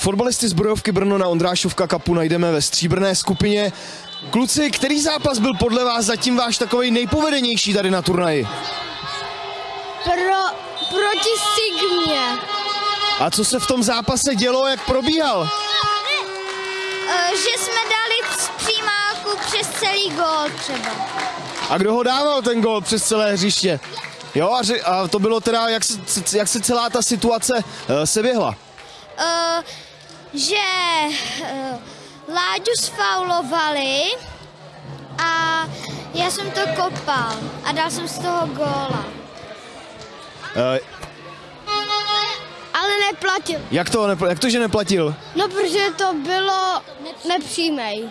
Fotbalisty z Zbrojovky Brno na Ondrášovka Cupu najdeme ve stříbrné skupině. Kluci, který zápas byl podle vás zatím váš takovej nejpovedenější tady na turnaji? Proti Sigmě. A co se v tom zápase dělo, jak probíhal? Že jsme dali z přímáku přes celý gól třeba. A kdo ho dával ten gól přes celé hřiště? Jo, a to bylo teda, jak se celá ta situace seběhla? Že Láďu sfaulovali a já jsem to kopal a dal jsem z toho góla. Ale neplatil. Jak to, že neplatil? No, protože to bylo nepřímej.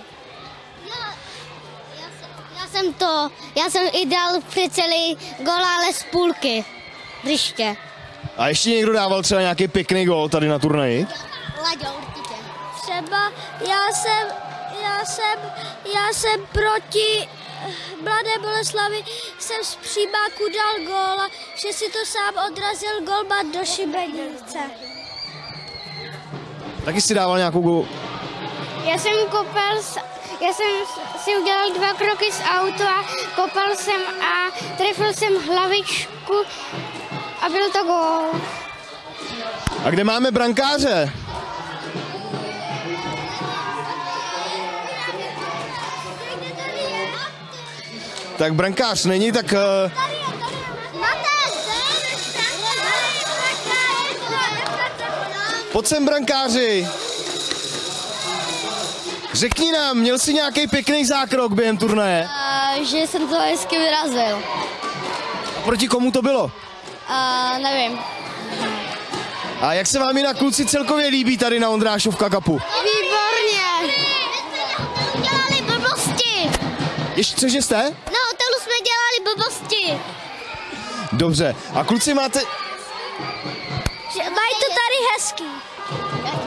Já jsem i dal před celý gól, ale z půlky hřiště. A ještě někdo dával třeba nějaký pěkný gól tady na turnaji? Láďa určitě. Třeba já jsem proti Mladé Boleslavi jsem z přímáku dal gól, že si to sám odrazil golman do šibenice. Taky si dával nějakou gól? Já jsem si udělal 2 kroky z auta, kopal jsem a trefil jsem hlavičku a byl to gól. A kde máme brankáře? Tak brankář není, tak... Pojď sem, brankáři! Řekni nám, měl jsi nějaký pěkný zákrok během turnaje? Že jsem to hezky vyrazil. A proti komu to bylo? Nevím. A jak se vám jinak kluci celkově líbí tady na Ondrášovka Cupu? Výborně! Dělali blbosti! Ještě cože jste? Na hotelu jsme dělali blbosti. Dobře. A kluci máte... Mají to tady hezký.